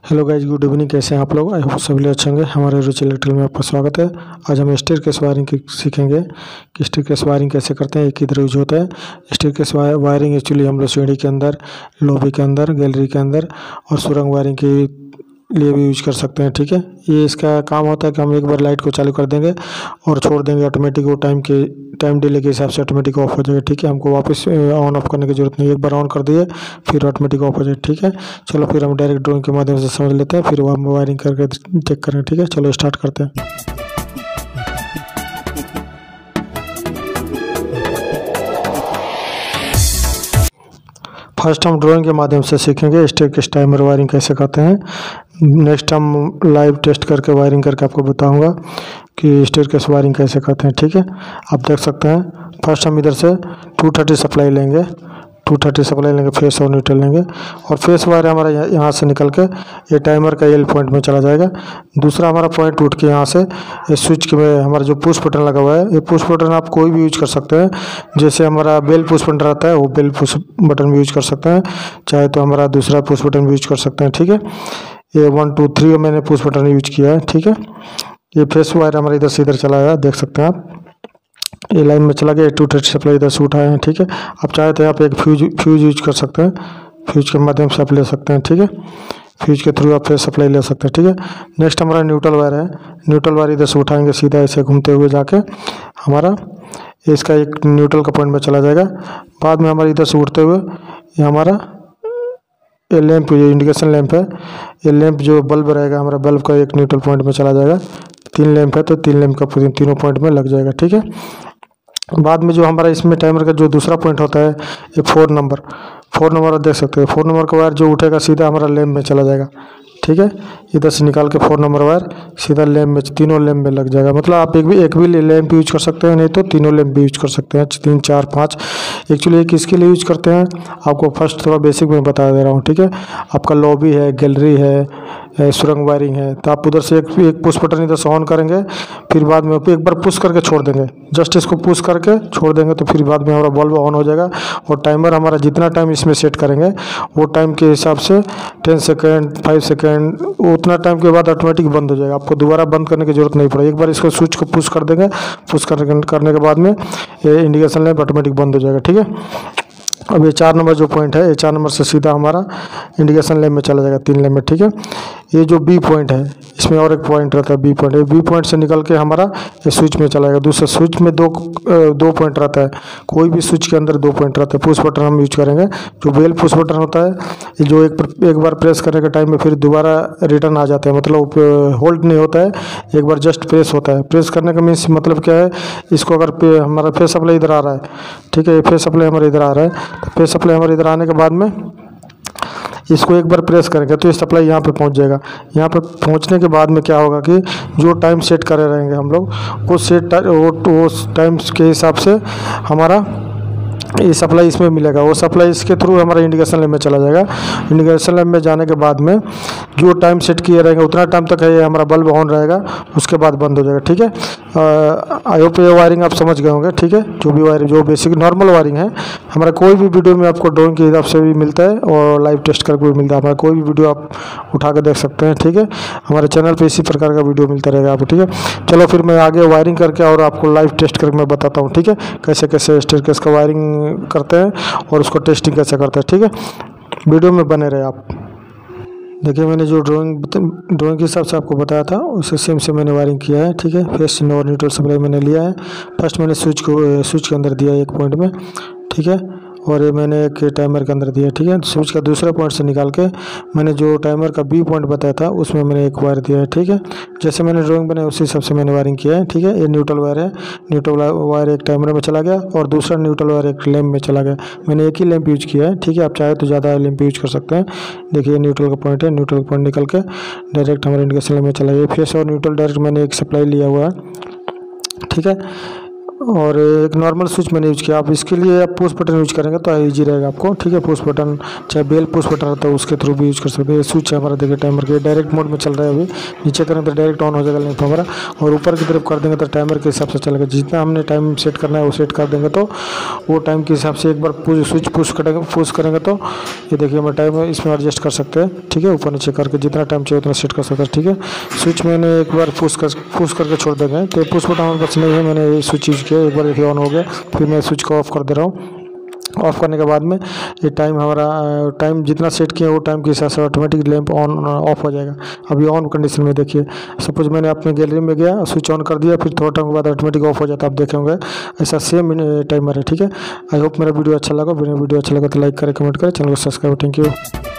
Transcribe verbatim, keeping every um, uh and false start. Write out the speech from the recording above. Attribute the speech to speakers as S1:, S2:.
S1: Hello guys, good evening. कैसे हैं आप लोग? आई होप सभी लोग अच्छे होंगे। हमारे रुचि इलेक्ट्रिकल में आपका स्वागत है। आज हम स्टेयरकेस वायरिंग की सीखेंगे कि स्टेयरकेस वायरिंग कैसे करते हैं, ये किधर यूज होता है। स्टेयरकेस वायरिंग एक्चुअली हम लोग सीढ़ी के अंदर, लॉबी के अंदर, गैलरी के अंदर और सुरंग वायरिंग के लिए भी यूज कर सकते हैं। ठीक है, ये इसका काम होता है कि हम एक बार लाइट को चालू कर देंगे और छोड़ देंगे, ऑटोमेटिक वो टाइम के टाइम डिले के हिसाब से ऑटोमेटिक ऑफ हो जाएगा। ठीक है, हमको वापस ऑन ऑफ करने की जरूरत नहीं है। एक बार ऑन कर दिए फिर ऑटोमेटिक ऑफ हो जाएगा। ठीक है, चलो फिर हम डायरेक्ट ड्राइंग के माध्यम से समझ लेते हैं, फिर वो हम वायरिंग करके चेक करेंगे। ठीक है, चलो स्टार्ट करते हैं। फर्स्ट हम ड्राइंग के माध्यम से सीखेंगे स्टेयरकेस टाइमर वायरिंग कैसे करते हैं। नेक्स्ट हम लाइव टेस्ट करके वायरिंग करके आपको बताऊंगा कि स्टेयरकेस वायरिंग कैसे करते हैं। ठीक है, आप देख सकते हैं। फर्स्ट हम इधर से टू थर्टी सप्लाई लेंगे, टू थर्टी सप्लाई लेंगे, फेस और न्यूट्रल लेंगे और फेस वायर हमारा यहाँ से निकल के ये टाइमर का एल पॉइंट में चला जाएगा। दूसरा हमारा पॉइंट उठ के यहाँ से ये स्विच के में हमारा जो पुश बटन लगा हुआ है, ये पुश बटन आप कोई भी यूज कर सकते हैं। जैसे हमारा बेल पुश बटन रहता है, वो बेल पुश बटन भी यूज कर सकते हैं, चाहे तो हमारा दूसरा पुश बटन भी यूज कर सकते हैं। ठीक है, ये वन टू थ्री मैंने पुश बटन यूज किया है। ठीक है, ये फेस वायर हमारा इधर से इधर चला है, देख सकते हैं आप। ये लाइन में चला गया, टू थर्टी सप्लाई इधर से उठाए हैं। ठीक है, आप चाहे तो यहाँ पे एक फ्यूज फ्यूज यूज कर सकते हैं, फ्यूज के माध्यम से आप ले सकते हैं। ठीक है, फ्यूज के थ्रू आप फेस सप्लाई ले सकते हैं। ठीक है, नेक्स्ट हमारा न्यूट्रल वायर है। न्यूट्रल वायर इधर से उठाएंगे, सीधा ऐसे घूमते हुए जाके हमारा इसका एक न्यूट्रल का पॉइंट में चला जाएगा। बाद में हमारा इधर से उठते हुए ये हमारा ये लैंप, ये इंडिकेशन लैंप है, ये लैंप जो बल्ब रहेगा हमारा, बल्ब का एक न्यूट्रल पॉइंट में चला जाएगा। तीन लैंप है तो तीन लैंप का तीनों पॉइंट में लग जाएगा। ठीक है, बाद में जो हमारा इसमें टाइमर का जो दूसरा पॉइंट होता है, ये फोर नंबर फोर नंबर आप देख सकते हैं। फोर नंबर का वायर जो उठेगा सीधा हमारा लैंप में चला जाएगा। ठीक है, इधर से निकाल के फोर नंबर वायर सीधा लैंप में, तीनों लैंप में लग जाएगा। मतलब आप एक भी एक भी लैंप यूज कर सकते हैं, नहीं तो तीनों लैंप भी यूज कर सकते हैं, तीन चार पाँच। एक्चुअली ये किसके लिए यूज करते हैं आपको फर्स्ट थोड़ा बेसिक में बता दे रहा हूँ। ठीक है, आपका लॉबी है, गैलरी है, सुरंग वायरिंग है, तो आप उधर से एक एक पुश बटन इधर से ऑन करेंगे, फिर बाद में एक बार पुश करके छोड़ देंगे। जस्ट इसको पुश करके छोड़ देंगे तो फिर बाद में हमारा बल्ब ऑन हो जाएगा और टाइमर हमारा जितना टाइम इसमें सेट करेंगे वो टाइम के हिसाब से टेन सेकेंड फाइव सेकेंड उतना टाइम के बाद ऑटोमेटिक बंद हो जाएगा। आपको दोबारा बंद करने की जरूरत नहीं पड़ेगी। एक बार इसको स्विच को पुश कर देंगे, पुश करने के बाद में ये इंडिकेशन लैंप ऑटोमेटिक बंद हो जाएगा। ठीक है, अब ये चार नंबर जो पॉइंट है, ये चार नंबर से सीधा हमारा इंडिकेशन लैंप में चला जाएगा, तीन लैंप में। ठीक है, ये जो बी पॉइंट है, इसमें और एक पॉइंट रहता है बी पॉइंट, ये बी पॉइंट से निकल के हमारा ये स्विच में चला जाएगा। दूसरे स्विच में दो दो पॉइंट रहता है, कोई भी स्विच के अंदर दो पॉइंट रहता है। पुश बटन हम यूज करेंगे, जो बेल पुश बटन होता है, ये जो एक एक बार प्रेस करने के टाइम में फिर दोबारा रिटर्न आ जाता है, मतलब होल्ड नहीं होता है, एक बार जस्ट प्रेस होता है। प्रेस करने का मीन्स मतलब क्या है, इसको अगर हमारा फेस सप्लाई इधर आ रहा है, ठीक है, फेस सप्लाई हमारा इधर आ रहा है, तो फेस सप्लाई हमारे इधर आने के बाद में इसको एक बार प्रेस करेंगे तो ये सप्लाई यहाँ पे पहुँच जाएगा। यहाँ पे पहुँचने के बाद में क्या होगा कि जो टाइम सेट करे रहेंगे हम लोग, वो सेट वो वो टाइम के हिसाब से हमारा ये सप्लाई इसमें मिलेगा। वो सप्लाई इसके थ्रू हमारा इंडिकेशन लैंप में चला जाएगा। इंडिकेशन लैंप में जाने के बाद में जो टाइम सेट किए रहेंगे उतना टाइम तक है ये हमारा बल्ब ऑन रहेगा, उसके बाद बंद हो जाएगा। ठीक है, आई होप ये वायरिंग आप समझ गए होंगे। ठीक है, जो भी वायरिंग, जो बेसिक नॉर्मल वायरिंग है, हमारा कोई भी वीडियो में आपको ड्राइंग के हिसाब से भी मिलता है और लाइव टेस्ट करके भी मिलता है। हमारा कोई भी वीडियो आप उठा कर देख सकते हैं। ठीक है, हमारे चैनल पर इसी प्रकार का वीडियो मिलता रहेगा आपको। ठीक है, चलो फिर मैं आगे वायरिंग करके और आपको लाइव टेस्ट करके मैं बताता हूँ। ठीक है, कैसे कैसे स्टेयरकेस का वायरिंग करते हैं और उसको टेस्टिंग कैसे करते हैं। ठीक है, वीडियो में बने रहे आप। देखिए, मैंने जो ड्राइंग ड्राइंग के हिसाब से आपको बताया था उसी सेम से मैंने वायरिंग किया है। ठीक है, फेस और न्यूट्रल सप्लाई मैंने लिया है। फर्स्ट मैंने स्विच को स्विच के अंदर दिया एक पॉइंट में। ठीक है, और ये मैंने एक टाइमर के अंदर दिया। ठीक है, स्विच का दूसरे पॉइंट से निकाल के मैंने जो टाइमर का बी पॉइंट बताया था उसमें मैंने एक वायर दिया है। ठीक है, जैसे मैंने ड्राइंग बनाई उसी हिसाब से मैंने वायरिंग किया है। ठीक है, ये न्यूट्रल वायर है, न्यूट्रल वायर एक टाइमर में चला गया और दूसरा न्यूट्रल वायर एक लैंप में चला गया। मैंने एक ही लैंप यूज किया है। ठीक है, आप चाहे तो ज़्यादा लैंप यूज कर सकते हैं। देखिए, न्यूट्रल का पॉइंट है, न्यूट्रल का पॉइंट निकल के डायरेक्ट हमारे इंडिकेशन लैंप में चला गया। फेस और न्यूट्रल डायरेक्ट मैंने एक सप्लाई लिया हुआ है। ठीक है, और एक नॉर्मल स्विच मैंने यूज़ किया। आप इसके लिए आप पुश बटन यूज करेंगे तो ईजी रहेगा आपको, ठीक है। पुश बटन चाहे बेल पुश बटन रहता है उसके थ्रू भी यूज़ कर सकते हैं। स्विच है हमारा, देखिए टाइमर के डायरेक्ट मोड में चल रहा है अभी। नीचे करेंगे तो डायरेक्ट ऑन हो जाएगा लैंप हमारा, और ऊपर की तरफ कर देंगे तो टाइमर के हिसाब से चलेगा। जितना हमने टाइम सेट करना है वो सेट कर देंगे तो वो टाइम के हिसाब से एक बार पुश स्विच पुश करेंगे पुश करेंगे तो ये देखिए हमारा टाइम इसमें एडजस्ट कर सकते हैं, ठीक है। ऊपर नीचे करके जितना टाइम चाहिए उतना सेट कर सकते हैं, ठीक है। स्विच मैंने एक बार पुश कर पुश करके छोड़ देंगे तो पुश बटन हमारे पास नहीं है, मैंने ये स्विच यूज़ किया। एक बार देखिए ऑन हो गया, फिर मैं स्विच को ऑफ कर दे रहा हूँ। ऑफ करने के बाद में ये टाइम हमारा टाइम जितना सेट किया वो टाइम के हिसाब से ऑटोमेटिक लैंप ऑन ऑफ हो जाएगा। अभी ऑन कंडीशन में देखिए, सपोज मैंने अपने गैलरी में गया, स्विच ऑन कर दिया, फिर थोड़ा टाइम के बाद ऑटोमेटिक ऑफ हो जाता है। आप देखेंगे ऐसा सेम टाइमर है, ठीक है। आई होप मेरा वीडियो अच्छा लगा। वीडियो अच्छा लगा तो लाइक करें, कमेंट करें, चैनल को सब्सक्राइब। Thank you.